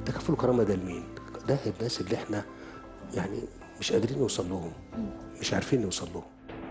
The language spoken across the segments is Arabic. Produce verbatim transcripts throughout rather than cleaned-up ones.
تكافل الكرامه ده لمين؟ ده الناس اللي احنا يعني مش قادرين نوصل لهم، مش عارفين نوصل لهم.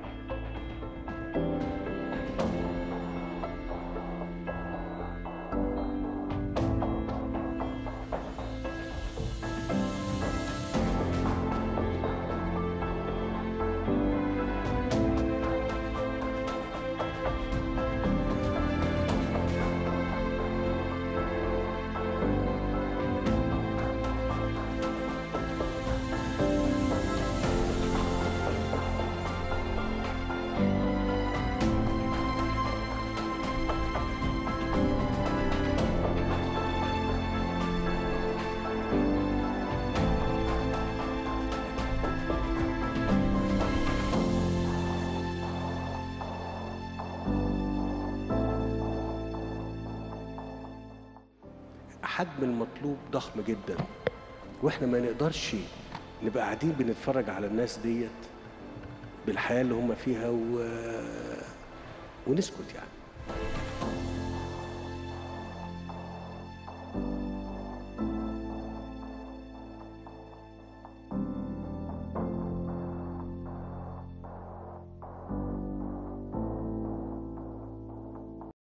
حجم المطلوب ضخم جدا، واحنا ما نقدرش نبقى قاعدين بنتفرج على الناس ديت بالحياه اللي هم فيها و... ونسكت يعني.